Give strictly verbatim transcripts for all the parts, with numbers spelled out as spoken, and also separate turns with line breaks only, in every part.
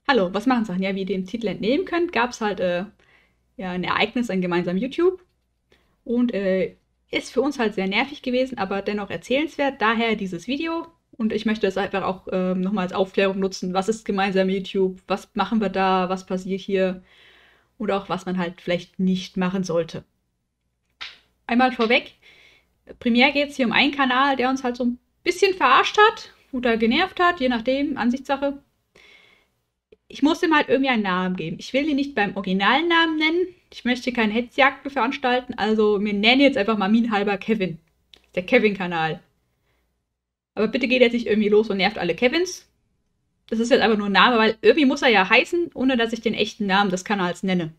Hallo, was machen Sachen? Ja, wie ihr dem Titel entnehmen könnt, gab es halt äh, ja, ein Ereignis an gemeinsamem YouTube. Und äh, ist für uns halt sehr nervig gewesen, aber dennoch erzählenswert. Daher dieses Video. Und ich möchte es einfach auch ähm, nochmal als Aufklärung nutzen. Was ist gemeinsam YouTube? Was machen wir da? Was passiert hier? Und auch, was man halt vielleicht nicht machen sollte. Einmal vorweg. Primär geht es hier um einen Kanal, der uns halt so ein bisschen verarscht hat oder genervt hat, je nachdem, Ansichtssache. Ich muss ihm halt irgendwie einen Namen geben. Ich will ihn nicht beim originalen Namen nennen. Ich möchte keine Hetzjagden veranstalten, also wir nennen jetzt einfach mal minhalber Kevin. Der Kevin-Kanal. Aber bitte geht jetzt nicht irgendwie los und nervt alle Kevins. Das ist jetzt einfach nur ein Name, weil irgendwie muss er ja heißen, ohne dass ich den echten Namen des Kanals nenne.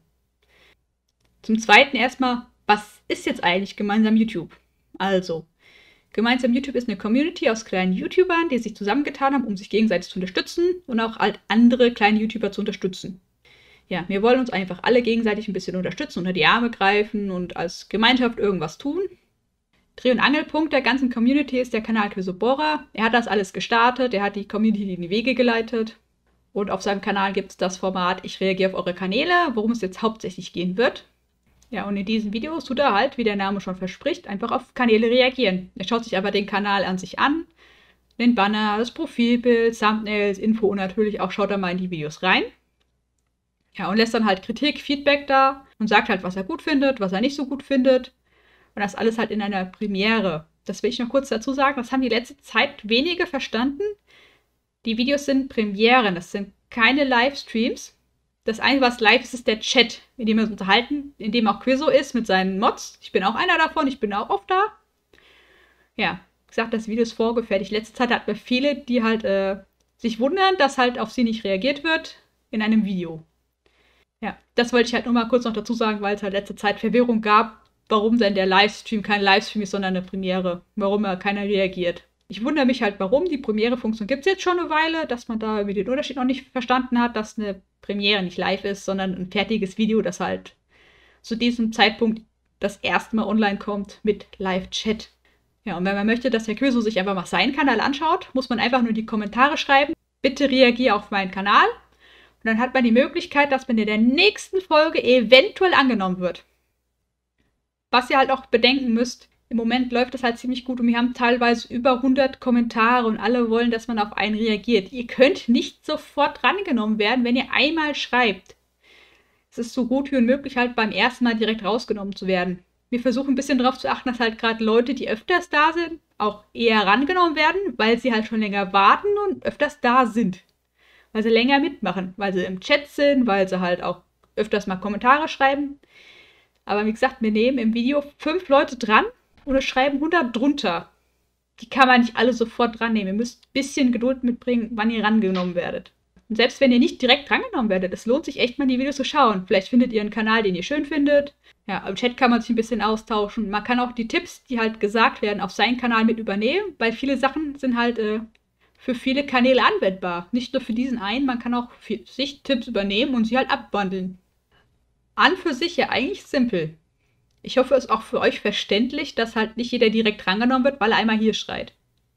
Zum Zweiten erstmal, was ist jetzt eigentlich gemeinsam YouTube? Also, gemeinsam YouTube ist eine Community aus kleinen YouTubern, die sich zusammengetan haben, um sich gegenseitig zu unterstützen und auch halt andere kleine YouTuber zu unterstützen. Ja, wir wollen uns einfach alle gegenseitig ein bisschen unterstützen, unter die Arme greifen und als Gemeinschaft irgendwas tun. Dreh- und Angelpunkt der ganzen Community ist der Kanal Quizobora. Er hat das alles gestartet, er hat die Community in die Wege geleitet. Und auf seinem Kanal gibt es das Format Ich reagiere auf eure Kanäle, worum es jetzt hauptsächlich gehen wird. Ja, und in diesen Videos tut er halt, wie der Name schon verspricht, einfach auf Kanäle reagieren. Er schaut sich aber den Kanal an sich an, den Banner, das Profilbild, Thumbnails, Info und natürlich auch schaut er mal in die Videos rein. Ja, und lässt dann halt Kritik, Feedback da und sagt halt, was er gut findet, was er nicht so gut findet. Und das alles halt in einer Premiere. Das will ich noch kurz dazu sagen, das haben die letzte Zeit wenige verstanden. Die Videos sind Premieren, das sind keine Livestreams. Das Einzige, was live ist, ist der Chat, in dem wir uns unterhalten, in dem auch Quizzo ist mit seinen Mods. Ich bin auch einer davon, ich bin auch oft da. Ja, wie gesagt, das Video ist vorgefertigt. Letzte Zeit hatten wir viele, die halt äh, sich wundern, dass halt auf sie nicht reagiert wird in einem Video. Ja, das wollte ich halt nur mal kurz noch dazu sagen, weil es halt letzte Zeit Verwirrung gab, warum denn der Livestream kein Livestream ist, sondern eine Premiere. Warum da keiner reagiert. Ich wundere mich halt, warum. Die Premiere-Funktion gibt es jetzt schon eine Weile, dass man da irgendwie den Unterschied noch nicht verstanden hat, dass eine Premiere nicht live ist, sondern ein fertiges Video, das halt zu diesem Zeitpunkt das erste Mal online kommt mit Live-Chat. Ja, und wenn man möchte, dass Herr Quizzo sich einfach mal seinen Kanal anschaut, muss man einfach nur die Kommentare schreiben. Bitte reagiere auf meinen Kanal. Und dann hat man die Möglichkeit, dass man in der nächsten Folge eventuell angenommen wird. Was ihr halt auch bedenken müsst, im Moment läuft das halt ziemlich gut und wir haben teilweise über hundert Kommentare und alle wollen, dass man auf einen reagiert. Ihr könnt nicht sofort rangenommen werden, wenn ihr einmal schreibt. Es ist so gut wie unmöglich, halt beim ersten Mal direkt rausgenommen zu werden. Wir versuchen ein bisschen darauf zu achten, dass halt gerade Leute, die öfters da sind, auch eher rangenommen werden, weil sie halt schon länger warten und öfters da sind. Weil sie länger mitmachen, weil sie im Chat sind, weil sie halt auch öfters mal Kommentare schreiben. Aber wie gesagt, wir nehmen im Video fünf Leute dran und es schreiben hundert drunter. Die kann man nicht alle sofort dran nehmen. Ihr müsst ein bisschen Geduld mitbringen, wann ihr rangenommen werdet. Und selbst wenn ihr nicht direkt drangenommen werdet, es lohnt sich echt mal, die Videos zu schauen. Vielleicht findet ihr einen Kanal, den ihr schön findet. Ja, im Chat kann man sich ein bisschen austauschen. Man kann auch die Tipps, die halt gesagt werden, auf seinen Kanal mit übernehmen, weil viele Sachen sind halt äh, für viele Kanäle anwendbar. Nicht nur für diesen einen, man kann auch für sich Tipps übernehmen und sie halt abwandeln. An für sich ja eigentlich simpel. Ich hoffe, es ist auch für euch verständlich, dass halt nicht jeder direkt rangenommen wird, weil er einmal hier schreit.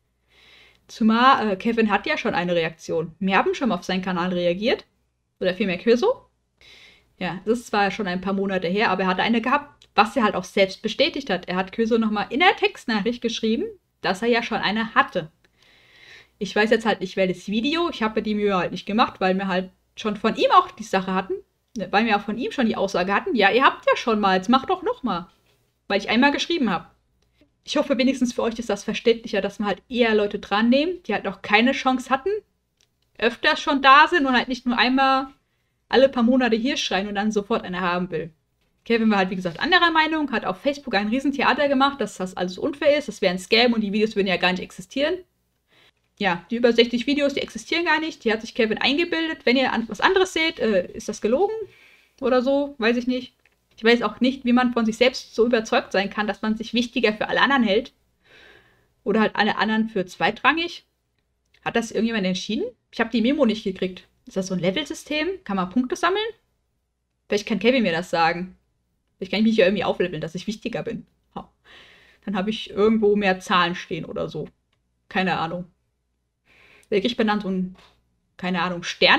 Zumal äh, Kevin hat ja schon eine Reaktion. Wir haben schon mal auf seinen Kanal reagiert. Oder vielmehr Quizzo. Ja, das ist zwar schon ein paar Monate her, aber er hat eine gehabt, was er halt auch selbst bestätigt hat. Er hat Quizzo nochmal in der Textnachricht geschrieben, dass er ja schon eine hatte. Ich weiß jetzt halt nicht, welches Video. Ich habe die Mühe halt nicht gemacht, weil wir halt schon von ihm auch die Sache hatten. Weil wir auch von ihm schon die Aussage hatten, ja, ihr habt ja schon mal, jetzt macht doch noch mal. Weil ich einmal geschrieben habe. Ich hoffe, wenigstens für euch ist das verständlicher, dass man halt eher Leute dran nehmen, die halt noch keine Chance hatten, öfters schon da sind und halt nicht nur einmal alle paar Monate hier schreien und dann sofort eine haben will. Kevin war halt, wie gesagt, anderer Meinung, hat auf Facebook ein Riesentheater gemacht, dass das alles unfair ist, das wäre ein Scam und die Videos würden ja gar nicht existieren. Ja, die über sechzig Videos, die existieren gar nicht. Die hat sich Kevin eingebildet. Wenn ihr was anderes seht, äh, ist das gelogen oder so, weiß ich nicht. Ich weiß auch nicht, wie man von sich selbst so überzeugt sein kann, dass man sich wichtiger für alle anderen hält. Oder halt alle anderen für zweitrangig. Hat das irgendjemand entschieden? Ich habe die Memo nicht gekriegt. Ist das so ein Levelsystem? Kann man Punkte sammeln? Vielleicht kann Kevin mir das sagen. Vielleicht kann ich mich ja irgendwie aufleveln, dass ich wichtiger bin. Ha. Dann habe ich irgendwo mehr Zahlen stehen oder so. Keine Ahnung. Da kriegt man dann so ein, keine Ahnung, Sterne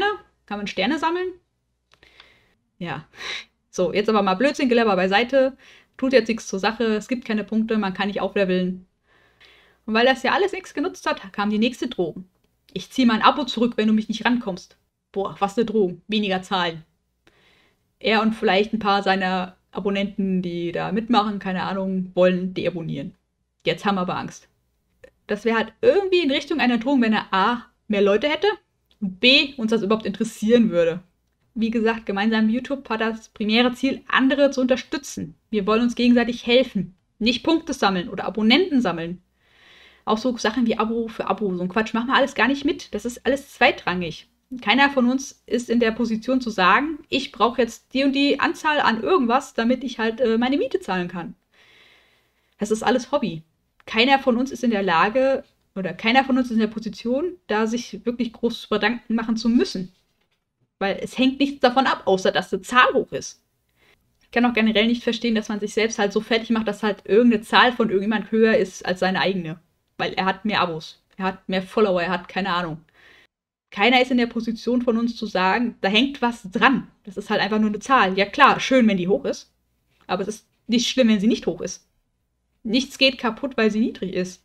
Kann man Sterne sammeln? Ja. So, jetzt aber mal Blödsinn-Gelaber beiseite. Tut jetzt nichts zur Sache, es gibt keine Punkte, man kann nicht aufleveln. Und weil das ja alles nichts genutzt hat, kam die nächste Drohung. Ich ziehe mein Abo zurück, wenn du mich nicht rankommst. Boah, was eine Drohung. Weniger Zahlen. Er und vielleicht ein paar seiner Abonnenten, die da mitmachen, keine Ahnung, wollen deabonnieren. Jetzt haben wir aber Angst. Das wäre halt irgendwie in Richtung einer Drohung, wenn er A, mehr Leute hätte und B, uns das überhaupt interessieren würde. Wie gesagt, gemeinsam mit YouTube hat das primäre Ziel, andere zu unterstützen. Wir wollen uns gegenseitig helfen. Nicht Punkte sammeln oder Abonnenten sammeln. Auch so Sachen wie Abo für Abo, so ein Quatsch, machen wir alles gar nicht mit. Das ist alles zweitrangig. Keiner von uns ist in der Position zu sagen, ich brauche jetzt die und die Anzahl an irgendwas, damit ich halt äh, meine Miete zahlen kann. Das ist alles Hobby. Keiner von uns ist in der Lage, oder keiner von uns ist in der Position, da sich wirklich groß Gedanken machen zu müssen. Weil es hängt nichts davon ab, außer dass die Zahl hoch ist. Ich kann auch generell nicht verstehen, dass man sich selbst halt so fertig macht, dass halt irgendeine Zahl von irgendjemand höher ist als seine eigene. Weil er hat mehr Abos, er hat mehr Follower, er hat keine Ahnung. Keiner ist in der Position von uns zu sagen, da hängt was dran. Das ist halt einfach nur eine Zahl. Ja klar, schön, wenn die hoch ist. Aber es ist nicht schlimm, wenn sie nicht hoch ist. Nichts geht kaputt, weil sie niedrig ist.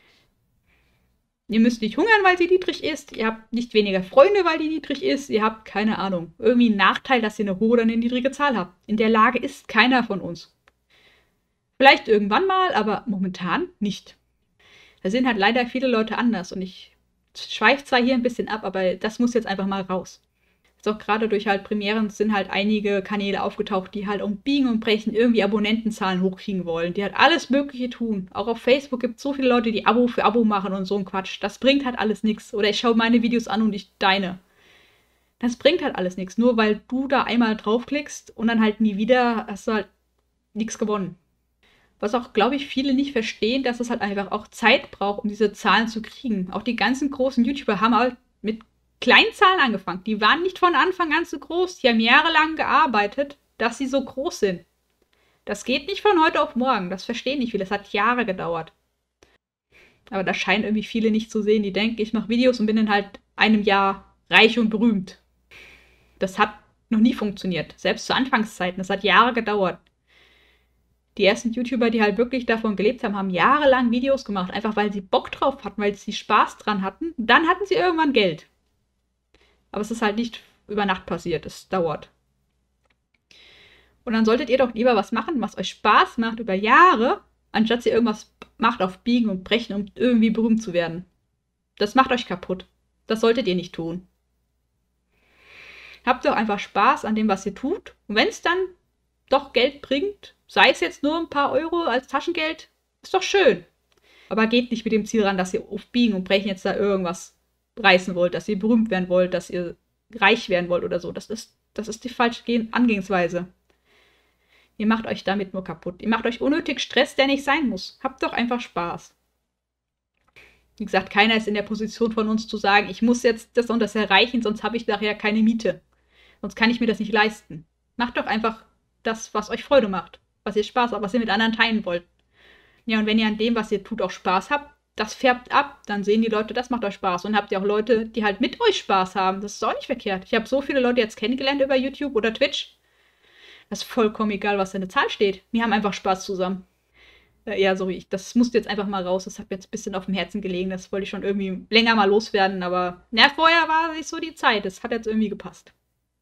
Ihr müsst nicht hungern, weil sie niedrig ist. Ihr habt nicht weniger Freunde, weil die niedrig ist. Ihr habt, keine Ahnung, irgendwie einen Nachteil, dass ihr eine hohe oder eine niedrige Zahl habt. In der Lage ist keiner von uns. Vielleicht irgendwann mal, aber momentan nicht. Da sind halt leider viele Leute anders und ich schweife zwar hier ein bisschen ab, aber das muss jetzt einfach mal raus. Jetzt auch gerade durch halt Premieren sind halt einige Kanäle aufgetaucht, die halt um Biegen und Brechen irgendwie Abonnentenzahlen hochkriegen wollen. Die halt alles Mögliche tun. Auch auf Facebook gibt es so viele Leute, die Abo für Abo machen und so ein Quatsch. Das bringt halt alles nichts. Oder ich schaue meine Videos an und nicht deine. Das bringt halt alles nichts. Nur weil du da einmal draufklickst und dann halt nie wieder, hast du halt nichts gewonnen. Was auch, glaube ich, viele nicht verstehen, dass es halt einfach auch Zeit braucht, um diese Zahlen zu kriegen. Auch die ganzen großen YouTuber haben halt mit kleinen Zahlen angefangen. Die waren nicht von Anfang an so groß. Die haben jahrelang gearbeitet, dass sie so groß sind. Das geht nicht von heute auf morgen. Das verstehen nicht viele. Das hat Jahre gedauert. Aber das scheinen irgendwie viele nicht zu sehen. Die denken, ich mache Videos und bin in halt einem Jahr reich und berühmt. Das hat noch nie funktioniert. Selbst zu Anfangszeiten. Das hat Jahre gedauert. Die ersten YouTuber, die halt wirklich davon gelebt haben, haben jahrelang Videos gemacht, einfach weil sie Bock drauf hatten, weil sie Spaß dran hatten. Dann hatten sie irgendwann Geld. Aber es ist halt nicht über Nacht passiert, es dauert. Und dann solltet ihr doch lieber was machen, was euch Spaß macht über Jahre, anstatt ihr irgendwas macht auf Biegen und Brechen, um irgendwie berühmt zu werden. Das macht euch kaputt. Das solltet ihr nicht tun. Habt doch einfach Spaß an dem, was ihr tut. Und wenn es dann doch Geld bringt, sei es jetzt nur ein paar Euro als Taschengeld, ist doch schön. Aber geht nicht mit dem Ziel ran, dass ihr auf Biegen und Brechen jetzt da irgendwas reißen wollt, dass ihr berühmt werden wollt, dass ihr reich werden wollt oder so. Das ist, das ist die falsche Angehensweise. Ihr macht euch damit nur kaputt. Ihr macht euch unnötig Stress, der nicht sein muss. Habt doch einfach Spaß. Wie gesagt, keiner ist in der Position von uns zu sagen, ich muss jetzt das und das erreichen, sonst habe ich nachher keine Miete. Sonst kann ich mir das nicht leisten. Macht doch einfach das, was euch Freude macht, was ihr Spaß habt, was ihr mit anderen teilen wollt. Ja, und wenn ihr an dem, was ihr tut, auch Spaß habt, das färbt ab, dann sehen die Leute, das macht euch Spaß. Und habt ihr auch Leute, die halt mit euch Spaß haben. Das ist auch nicht verkehrt. Ich habe so viele Leute jetzt kennengelernt über YouTube oder Twitch. Das ist vollkommen egal, was da eine Zahl steht. Wir haben einfach Spaß zusammen. Äh, ja, so wie ich. Das musste jetzt einfach mal raus. Das hat mir jetzt ein bisschen auf dem Herzen gelegen. Das wollte ich schon irgendwie länger mal loswerden. Aber na, vorher war nicht so die Zeit. Das hat jetzt irgendwie gepasst.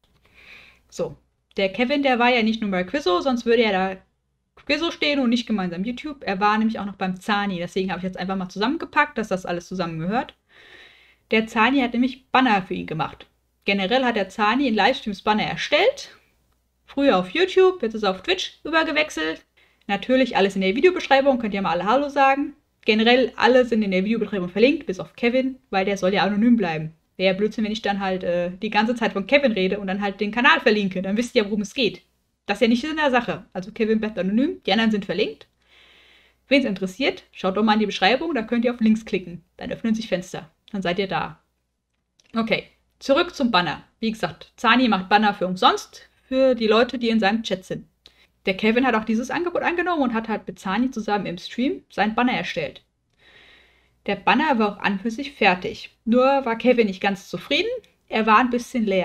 So. Der Kevin, der war ja nicht nur bei Quizzo, sonst würde er da Quizzo stehen und nicht gemeinsam YouTube. Er war nämlich auch noch beim Zani. Deswegen habe ich jetzt einfach mal zusammengepackt, dass das alles zusammengehört. Der Zani hat nämlich Banner für ihn gemacht. Generell hat der Zani in Livestreams Banner erstellt. Früher auf YouTube, jetzt ist er auf Twitch übergewechselt. Natürlich alles in der Videobeschreibung, könnt ihr mal alle Hallo sagen. Generell alle sind in der Videobeschreibung verlinkt, bis auf Kevin, weil der soll ja anonym bleiben. Wäre ja Blödsinn, wenn ich dann halt äh, die ganze Zeit von Kevin rede und dann halt den Kanal verlinke. Dann wisst ihr ja, worum es geht. Das ist ja nicht in der Sache. Also Kevin bleibt anonym, die anderen sind verlinkt. Wen es interessiert, schaut doch mal in die Beschreibung, da könnt ihr auf Links klicken. Dann öffnen sich Fenster. Dann seid ihr da. Okay, zurück zum Banner. Wie gesagt, Zani macht Banner für umsonst für die Leute, die in seinem Chat sind. Der Kevin hat auch dieses Angebot angenommen und hat halt mit Zani zusammen im Stream sein Banner erstellt. Der Banner war auch an für sich fertig. Nur war Kevin nicht ganz zufrieden. Er war ein bisschen leer.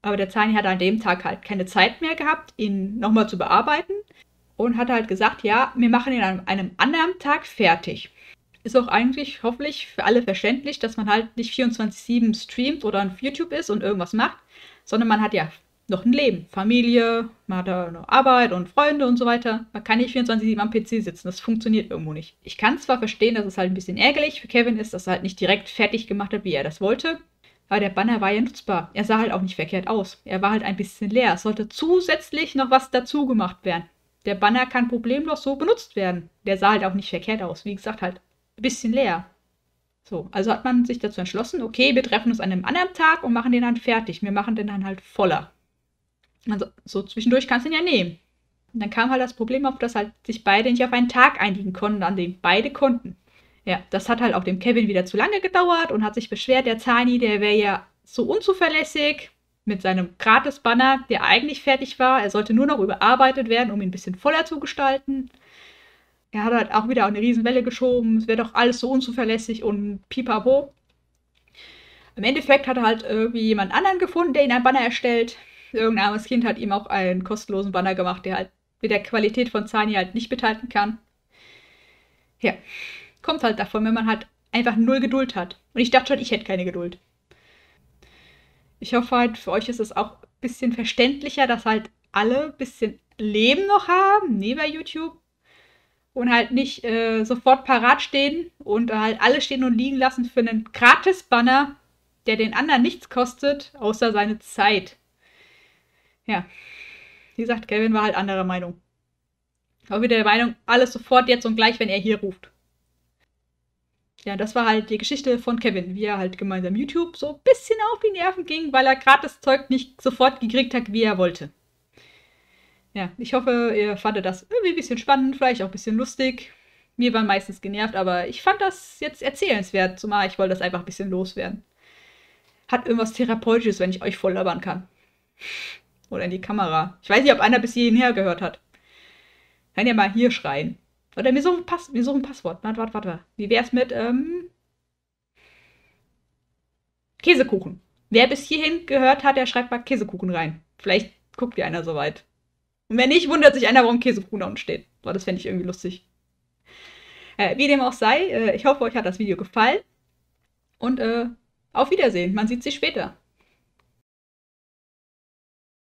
Aber der Zani hat an dem Tag halt keine Zeit mehr gehabt, ihn nochmal zu bearbeiten. Und hat halt gesagt, ja, wir machen ihn an einem anderen Tag fertig. Ist auch eigentlich hoffentlich für alle verständlich, dass man halt nicht vierundzwanzig sieben streamt oder auf YouTube ist und irgendwas macht, sondern man hat ja noch ein Leben, Familie, man hat da noch Arbeit und Freunde und so weiter. Man kann nicht vierundzwanzig sieben am P C sitzen, das funktioniert irgendwo nicht. Ich kann zwar verstehen, dass es halt ein bisschen ärgerlich für Kevin ist, dass er halt nicht direkt fertig gemacht hat, wie er das wollte, aber der Banner war ja nutzbar. Er sah halt auch nicht verkehrt aus. Er war halt ein bisschen leer. Es sollte zusätzlich noch was dazu gemacht werden. Der Banner kann problemlos so benutzt werden. Der sah halt auch nicht verkehrt aus. Wie gesagt, halt ein bisschen leer. So, also hat man sich dazu entschlossen, okay, wir treffen uns an einem anderen Tag und machen den dann fertig. Wir machen den dann halt voller. Also so zwischendurch kannst du ihn ja nehmen. Und dann kam halt das Problem auf, dass halt sich beide nicht auf einen Tag einigen konnten, an dem beide konnten. Ja, das hat halt auch dem Kevin wieder zu lange gedauert und hat sich beschwert, der Zani, der wäre ja so unzuverlässig mit seinem Gratis-Banner, der eigentlich fertig war. Er sollte nur noch überarbeitet werden, um ihn ein bisschen voller zu gestalten. Er hat halt auch wieder eine Riesenwelle geschoben. Es wäre doch alles so unzuverlässig und pipapo. Im Endeffekt hat er halt irgendwie jemand anderen gefunden, der ihn ein Banner erstellt. Irgendein armes Kind hat ihm auch einen kostenlosen Banner gemacht, der halt mit der Qualität von Zani halt nicht mithalten kann. Ja, kommt halt davon, wenn man halt einfach null Geduld hat. Und ich dachte schon, ich hätte keine Geduld. Ich hoffe halt, für euch ist es auch ein bisschen verständlicher, dass halt alle ein bisschen Leben noch haben, neben YouTube. Und halt nicht äh, sofort parat stehen und halt alle stehen und liegen lassen für einen Gratis-Banner, der den anderen nichts kostet, außer seine Zeit. Ja, wie gesagt, Kevin war halt anderer Meinung. Auch wieder der Meinung, alles sofort jetzt und gleich, wenn er hier ruft. Ja, das war halt die Geschichte von Kevin, wie er halt gemeinsam YouTube so ein bisschen auf die Nerven ging, weil er gerade das Zeug nicht sofort gekriegt hat, wie er wollte. Ja, ich hoffe, ihr fandet das irgendwie ein bisschen spannend, vielleicht auch ein bisschen lustig. Mir waren meistens genervt, aber ich fand das jetzt erzählenswert, zumal ich wollte das einfach ein bisschen loswerden. Hat irgendwas Therapeutisches, wenn ich euch voll labern kann. Oder in die Kamera. Ich weiß nicht, ob einer bis hierhin gehört hat. Kann ja mal hier schreien. Oder mir suchen, Pass mir suchen ein Passwort. Warte, warte, warte. Wie wär's mit, ähm... Käsekuchen. Wer bis hierhin gehört hat, der schreibt mal Käsekuchen rein. Vielleicht guckt ja einer so weit. Und wenn nicht, wundert sich einer, warum Käsekuchen da unten steht. Boah, das fände ich irgendwie lustig. Äh, wie dem auch sei, äh, ich hoffe, euch hat das Video gefallen. Und äh, auf Wiedersehen. Man sieht sich später.